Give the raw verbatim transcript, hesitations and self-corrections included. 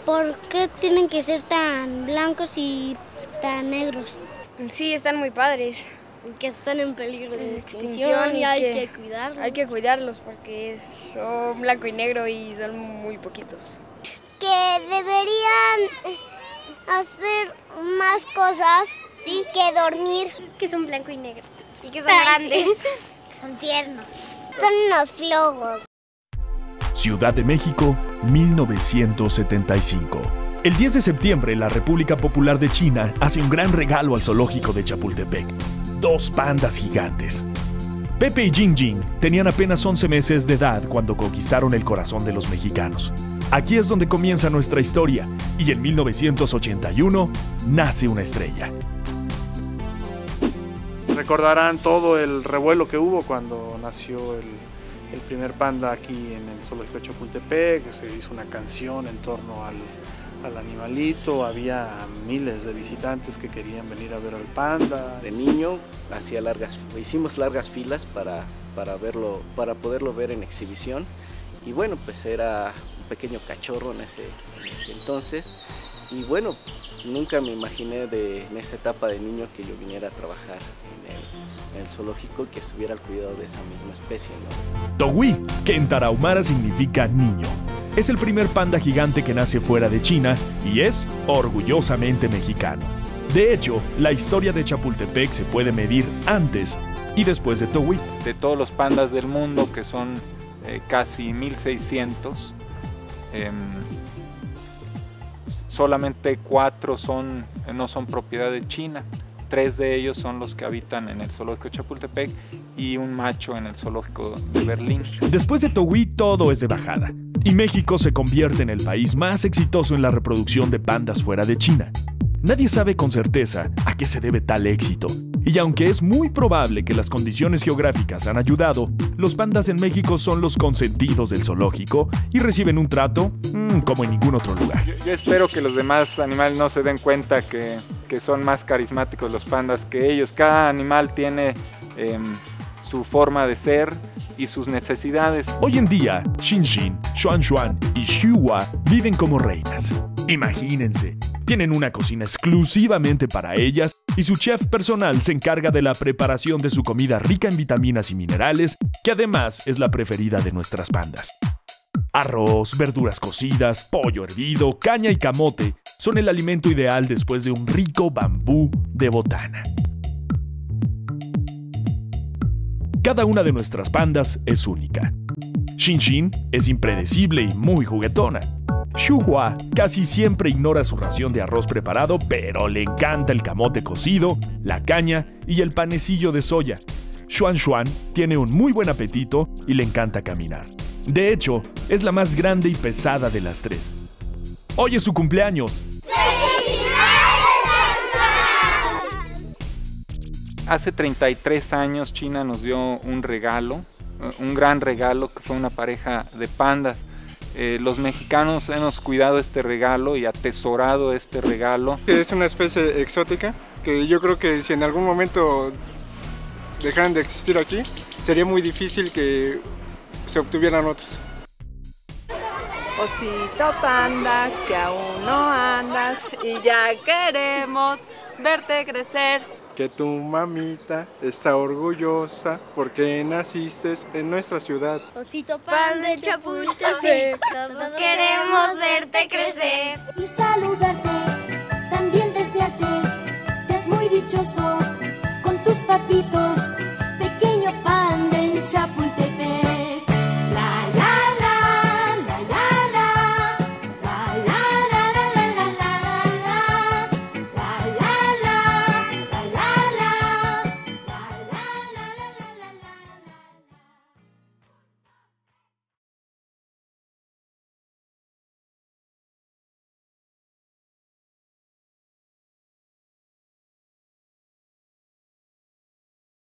¿Por qué tienen que ser tan blancos y tan negros? Sí, están muy padres. Que están en peligro de extinción, extinción y y hay que, que cuidarlos. Hay que cuidarlos porque son blanco y negro y son muy poquitos. Que deberían hacer más cosas, ¿sí? Que dormir. Que son blanco y negro. Y que son grandes. Son tiernos. Son unos flojos. Ciudad de México, mil novecientos setenta y cinco. El diez de septiembre, la República Popular de China hace un gran regalo al zoológico de Chapultepec. Dos pandas gigantes. Pepe y Jing Jing tenían apenas once meses de edad cuando conquistaron el corazón de los mexicanos. Aquí es donde comienza nuestra historia, y en mil novecientos ochenta y uno nace una estrella. Recordarán todo el revuelo que hubo cuando nació el, el primer panda aquí en el zoológico de Chapultepec, que se hizo una canción en torno al, al animalito, había miles de visitantes que querían venir a ver al panda. De niño hacía largas, hicimos largas filas para, para, verlo, para poderlo ver en exhibición, y bueno, pues era un pequeño cachorro en ese, en ese entonces, y bueno, nunca me imaginé de, en esa etapa de niño que yo viniera a trabajar en el, en el zoológico y que estuviera al cuidado de esa misma especie, ¿no? Togui, que en tarahumara significa niño. Es el primer panda gigante que nace fuera de China y es orgullosamente mexicano. De hecho, la historia de Chapultepec se puede medir antes y después de Togui. De todos los pandas del mundo, que son eh, casi mil seiscientos, eh, solamente cuatro son, no son propiedad de China. Tres de ellos son los que habitan en el zoológico de Chapultepec y un macho en el zoológico de Berlín. Después de Togui, todo es de bajada, y México se convierte en el país más exitoso en la reproducción de pandas fuera de China. Nadie sabe con certeza a qué se debe tal éxito, y aunque es muy probable que las condiciones geográficas han ayudado, los pandas en México son los consentidos del zoológico y reciben un trato mmm, como en ningún otro lugar. Yo, yo espero que los demás animales no se den cuenta que, que son más carismáticos los pandas que ellos. Cada animal tiene eh, su forma de ser y sus necesidades. Hoy en día, Xin Xin, Xuan Xuan y Xiuhua viven como reinas. Imagínense, tienen una cocina exclusivamente para ellas y su chef personal se encarga de la preparación de su comida rica en vitaminas y minerales, que además es la preferida de nuestras pandas. Arroz, verduras cocidas, pollo hervido, caña y camote son el alimento ideal después de un rico bambú de botana. Cada una de nuestras pandas es única. Xin Xin es impredecible y muy juguetona. Xiuhua casi siempre ignora su ración de arroz preparado, pero le encanta el camote cocido, la caña y el panecillo de soya. Xuan Xuan tiene un muy buen apetito y le encanta caminar. De hecho, es la más grande y pesada de las tres. Hoy es su cumpleaños. Hace treinta y tres años China nos dio un regalo, un gran regalo, que fue una pareja de pandas. Eh, los mexicanos hemos cuidado este regalo y atesorado este regalo. Es una especie exótica que yo creo que si en algún momento dejaran de existir aquí, sería muy difícil que se obtuvieran otros. Osito panda, que aún no andas y ya queremos verte crecer. Que tu mamita está orgullosa porque naciste en nuestra ciudad. Osito panda de Chapultepec, todos queremos verte crecer.